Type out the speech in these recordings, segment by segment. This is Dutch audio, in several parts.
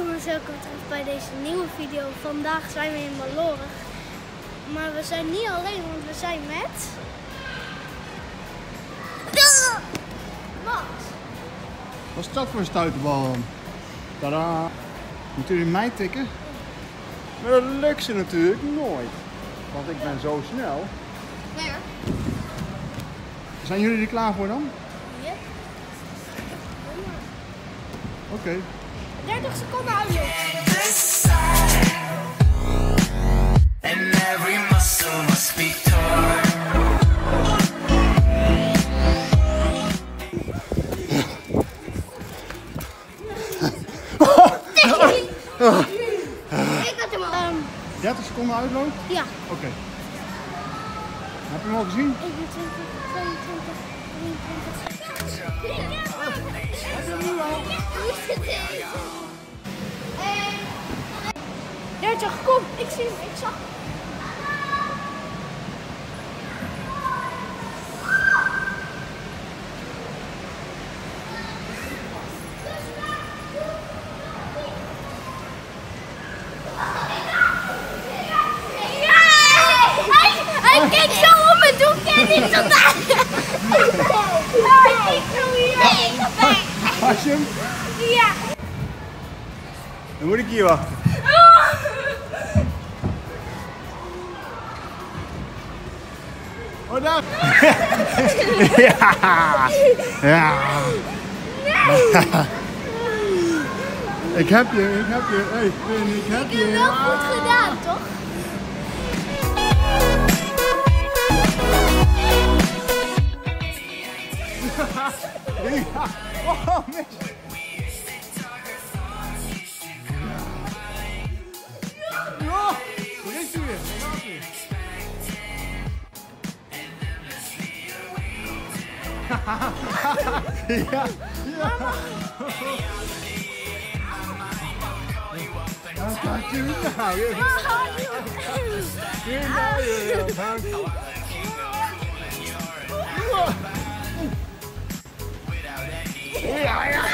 jongens, welkom terug bij deze nieuwe video. Vandaag zijn we in Malorig. Maar we zijn niet alleen, want we zijn met... Max! Wat is dat voor een stuiterbal? Tadaa! Moet jullie mij tikken? Maar dat lukt ze natuurlijk nooit. Want ik ben zo snel. Nee hoor. Zijn jullie er klaar voor dan? Ja. Oké. 30 seconden houden. And every muscle must be torn. Ik had hem al. 30 seconden uitloop? Ja. Oké. Heb je hem al gezien? 21, 22, 23. Heb je hem nu al? 30, kom, ik zie hem, ik zag hem. Hij keek zo op en toen keek hij zo daar. Hij keek zo hierheen. Had je hem? Ja. Dan moet ik hier wachten. Oh, daar! Ja! Ja! Ik heb je, ik heb je. Hey, Finn, ik heb Ik heb je. wel goed gedaan, toch? Ja. Oh, mis. Ja, daar is hij weer. Daar gaat hij. Ja, ja. Dat gaat u nou. Ja, ja.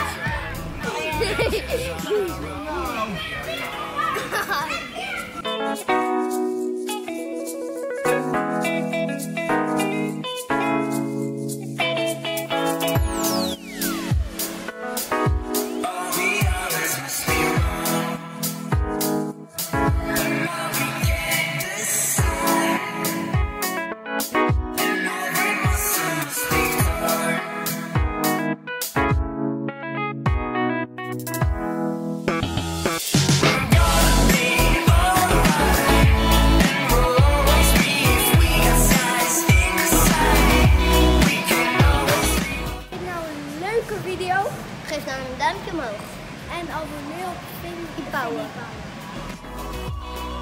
Video. Geef dan een duimpje omhoog. En abonneer op Finn Power.